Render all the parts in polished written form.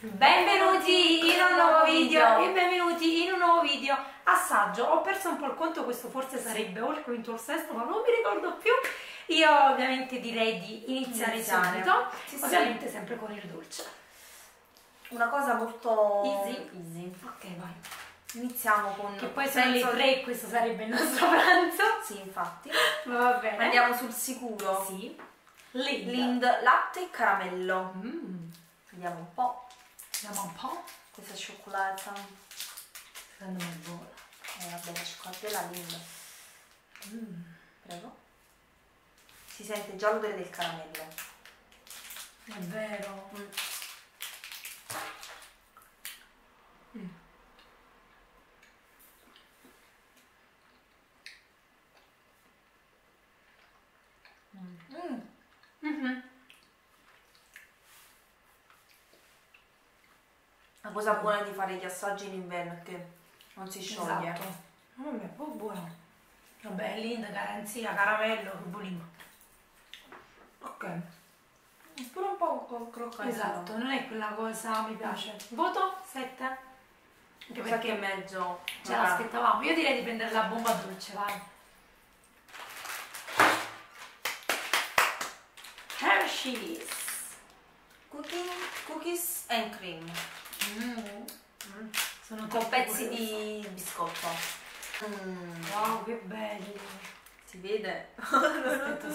Benvenuti in un nuovo video e benvenuti in un nuovo video assaggio. Ho perso un po' il conto, questo forse sarebbe o il quinto o il sesto, ma non mi ricordo più. Io ovviamente direi di iniziare subito, ovviamente sempre con il dolce. Una cosa molto easy. Ok, vai. Iniziamo con... Che poi sono le 3, questo sarebbe il nostro pranzo. Sì, infatti. Va bene. Andiamo sul sicuro. Sì. Lind latte e caramello. Vediamo un po'. Questa cioccolata. Secondo me è buona. Vabbè, la cioccolata della Lind. Prego. Si sente già l'odore del caramello. È vero. La cosa buona di fare gli assaggi in inverno è che non si scioglie. Esatto. Vabbè, un po' buono. Vabbè, Lind, garanzia, caramello, che buonino. Ok. Pure un po' croccante. Esatto, non è quella cosa, mi piace. Voto 7. Anche perché 7 e mezzo. ce l'aspettavamo. Io direi di prendere la bomba dolce, vai. Hershey's Cookies and cream. Sono con pezzi di biscotto. Wow, che belli. Si vede? Aspetta.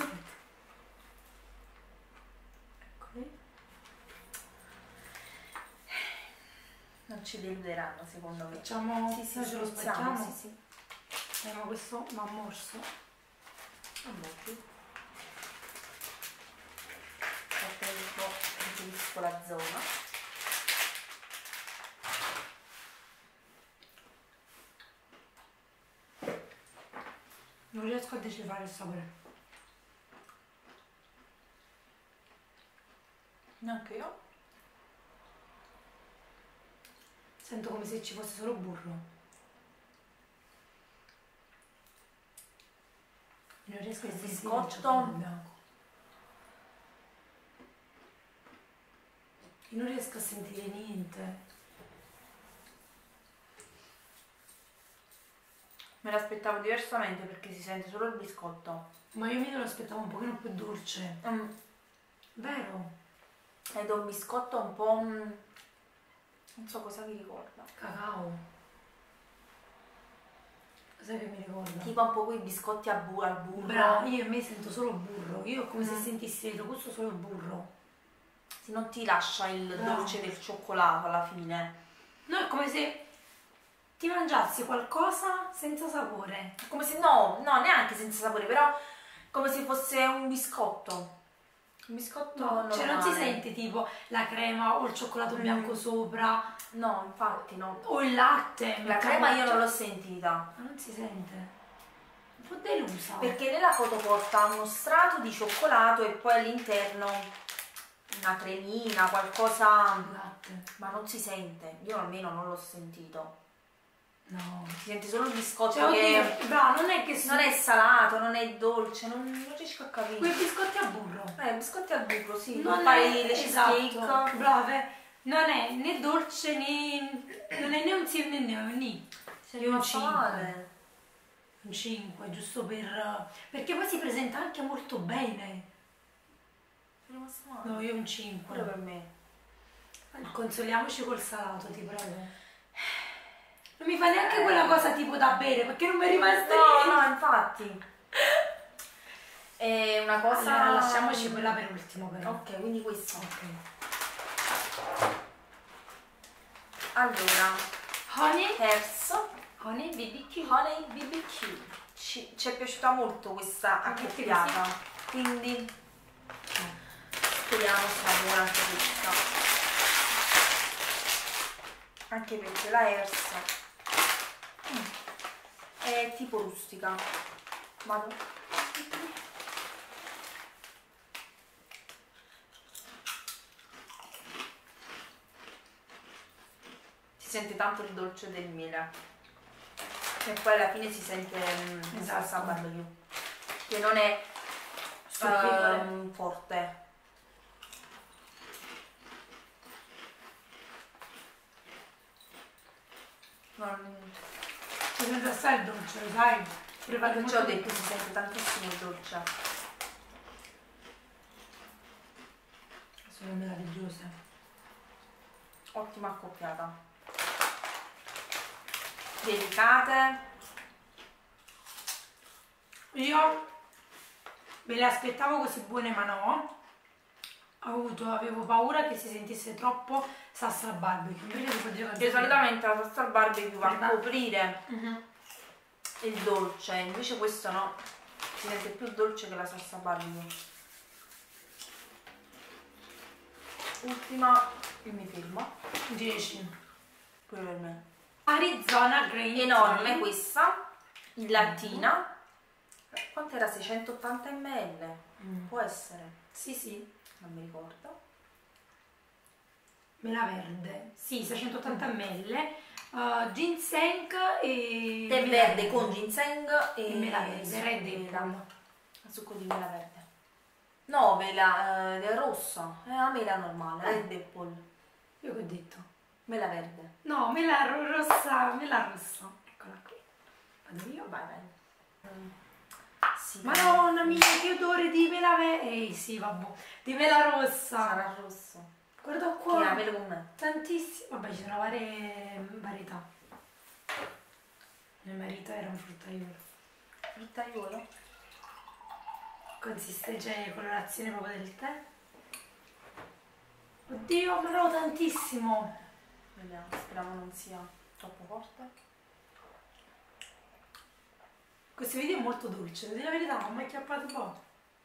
Eccoli. Non ci deluderanno secondo me. Facciamo, sì, ce lo spacchiamo? Sì. Ma questo va morso. Non va più. Preferisco la zona. Non riesco a decifrare il sapore. Neanche io. Sento come se ci fosse solo burro. Non riesco a sentire il cioccolato bianco. Io non riesco a sentire niente. Me l'aspettavo diversamente perché si sente solo il biscotto. Ma io me lo aspettavo un pochino più dolce. Vero? Ed un biscotto un po'... non so cosa mi ricorda. Cacao. Cos'è che mi ricorda? Tipo un po' quei biscotti al burro. Bravo, io in me sento solo burro. Io è come se sentissi dentro questo solo burro. Se non ti lascia il dolce del cioccolato alla fine. No, è come se ti mangiassi qualcosa senza sapore. Come se no, neanche senza sapore, però come se fosse un biscotto. Un biscotto normale. Cioè non si sente tipo la crema o il cioccolato bianco sopra. No, infatti no. O il latte. La crema io non l'ho sentita. Ma non si sente. Un po' delusa. Perché nella foto porta uno strato di cioccolato e poi all'interno una cremina, qualcosa. Latte. Ma non si sente. Io almeno non l'ho sentito. No. Si sente solo il biscotto, cioè, che bravo, non è che non è salato, non è dolce, non riesco a capire. Quei biscotti a burro. Biscotti al burro, sì. Non fai è le cheesecake. esatto, brave. Non è né dolce né. Non è né un sì né un ni. Io un 5. Un 5, giusto per. Perché poi si presenta anche molto bene. No, io un 5. Pure per me. Consoliamoci col salato, ti prego. Non mi fa neanche quella cosa tipo da bere, perché non mi è rimasta niente. No, infatti. È una cosa... Allora, lasciamoci quella per ultimo però. Ok, quindi questo. Ok. Allora. Honey BBQ. Honey BBQ. Ci è piaciuta molto questa accoppiata. Quindi speriamo sia buona anche questa. Anche perché la Hers è tipo rustica. Vado. Si sente tanto il dolce del miele e poi alla fine si sente il salsa barbecue, che non è forte. Si sente assai il dolce, lo sai? Non ci ho detto, si sente tantissimo il dolce. Sono meravigliose. Ottima accoppiata. Delicate. Io me le aspettavo così buone, ma no. Avevo paura che si sentisse troppo salsa barbecue. Invece si può dire che solitamente la salsa al barbecue va a coprire il dolce, invece questo no, si sente più dolce che la salsa barbecue. Ultima, io mi fermo. 10. Pure per me. Arizona Green Tea. Enorme questa, in lattina. Quanto era? 680 ml? Può essere? Sì, sì. Non mi ricordo. Mela verde. Sì, 680 ml. Ginseng e... Tè verde con ginseng e mela verde. Red Apple. Succo di mela verde. No, mela rossa. È una mela normale, Red Apple. Io che ho detto? Mela verde. No, mela rossa, mela rossa. Eccola qui. Vado io? Vai, vai. Sì, Madonna mia, che odore di mela verde. Sì, vabbè. Di mela rossa. Sarà rosso. Guarda qua. Che ha mela con me. Tantissimo. Vabbè, ci sono varie varietà. Mio marito era un fruttaiolo. Fruttaiolo? Cioè colorazione proprio del tè. Oddio, me lo tantissimo. Vediamo, speriamo non sia troppo forte. Questo video è molto dolce, devo dire la verità, non mi ha acchiappato un po'.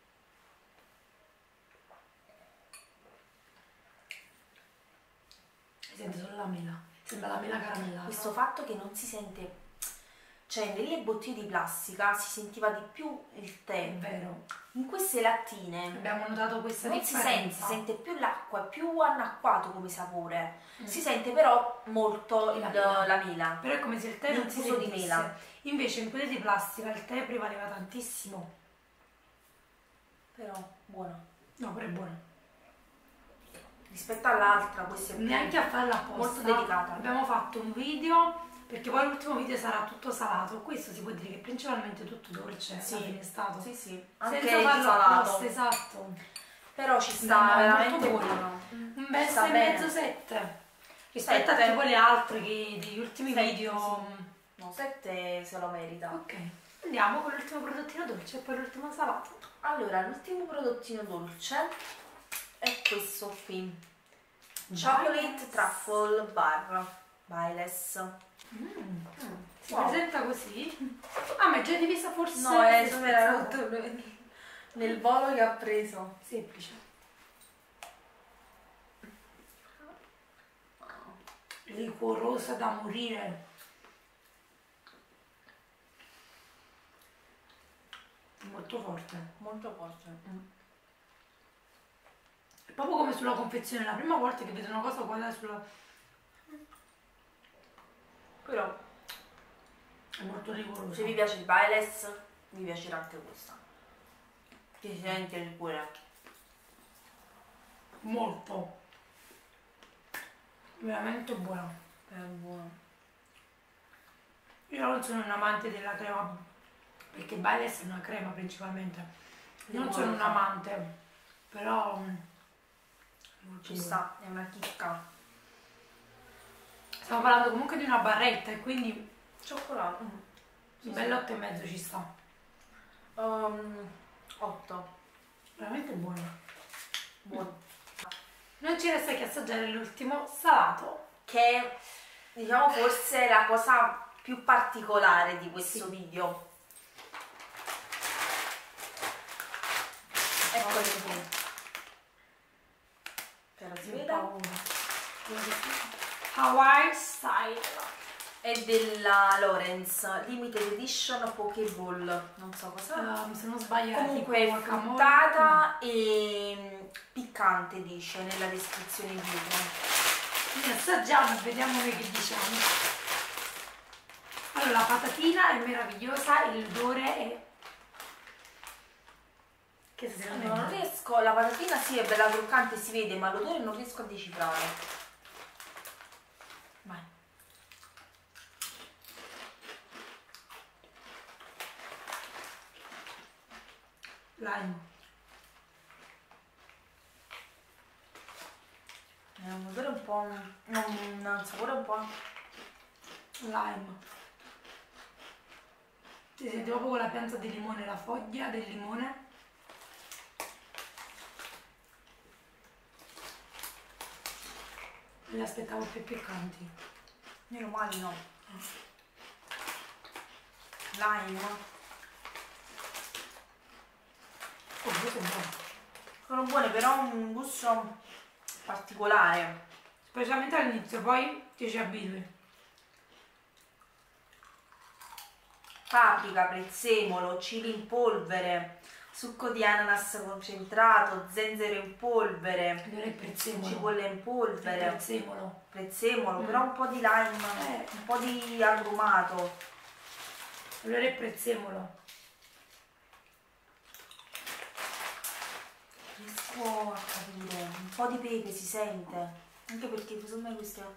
Si sente solo la mela, sembra la mela caramellata. Questo fatto che non si sente, cioè nelle bottiglie di plastica si sentiva di più il tè. È vero. In queste lattine abbiamo notato questa non differenza. si sente più l'acqua, è più annacquato come sapore. Si sente però molto la mela. Però è come se il tè non si sentisse di mela. Invece in quelle di plastica il tè prevaleva tantissimo. Però buono. No, però è buono. Rispetto all'altra, questa è neanche a farla apposta. Molto delicata. Abbiamo fatto un video, perché poi l'ultimo video sarà tutto salato. Questo si può dire che è principalmente tutto dolce. Sì, alla fine è stato. Sì, sì. Anche senza farlo salato. apposta, esatto. Però ci sta veramente buono. Un bel 6,5 7. Rispetto a tipo le altre che degli ultimi video. Sì. No, 7 se lo merita. Ok, andiamo con l'ultimo prodottino dolce e poi l'ultimo salato. Allora, l'ultimo prodottino dolce è questo qui. Chocolate Truffle Bar Baileys. Si presenta così? Ah, ma è già divisa forse? No, è era nel volo che ha preso. Semplice. Liquorosa da morire. Molto forte. Molto forte. È proprio come sulla confezione, la prima volta che vedo una cosa uguale sulla... Però è molto rigorosa. se vi piace il Baileys, vi piacerà anche questa. Che si sente il pure. Molto. Veramente buona. È buono. Io non sono un amante della crema, perché Baileys è una crema principalmente. Non sono un amante, però ci sta, è una chicca. Stiamo parlando comunque di una barretta e quindi Cioccolato. un bel 8,5 ci sta. 8. Veramente buono. Buono. Non ci resta che assaggiare l'ultimo salato, che diciamo forse è la cosa più particolare di questo video. Eccolo qui. Però si vede. Hawaii Style. È della Lorenz Limited Edition Pokéball. Non so cosa. Se non sbaglio comunque tipo fruttata e piccante, dice nella descrizione dietro. Quindi assaggiamo e vediamo noi che diciamo. Allora, la patatina è meravigliosa, l'odore è... Che secondo me non riesco, la patatina sì è bella croccante, si vede, ma l'odore non riesco a decifrare. Vai. Lime. È un odore un po'... un sapore un po'... lime. Si sente proprio con la pianta di limone, la foglia del limone. Me le aspettavo più piccanti. Meno male no. Lime. Oh, questo è buono. Sono buone, però hanno un gusto particolare. Specialmente all'inizio, poi ti ci abitui. Paprika, prezzemolo, chili in polvere, succo di ananas concentrato, zenzero in polvere, Allora il prezzemolo. cipolla in polvere, prezzemolo. però un po' di lime, un po' di agrumato. Allora il prezzemolo. Riesco a capire, un po' di pepe si sente, anche perché secondo me queste...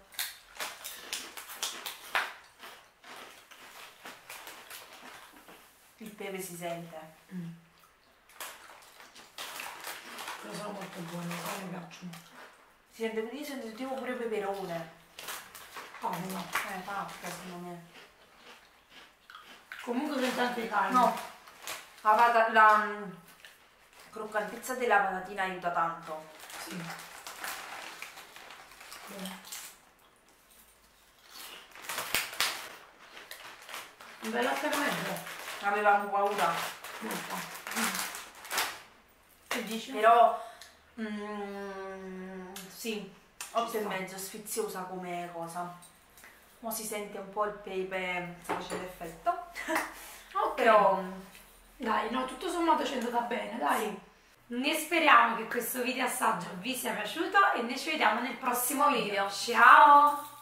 Il pepe si sente. Però sono molto buone, mi piacciono. Si sente, io sentivo pure peperone. Paprika. Paprika secondo me. Comunque sento anche carne. No, la croccantezza della patatina aiuta tanto. Sì. Bene. Un bel latte e mezzo. Avevamo paura. Molto. Che dici? Però sì, 8,5, sfiziosa come cosa. Ora si sente un po' il pepe, sta facendo effetto. Ok. Però dai, no, tutto sommato ci è andata bene, dai. Sì. Ne speriamo che questo video assaggio vi sia piaciuto e noi ci vediamo nel prossimo video. Ciao!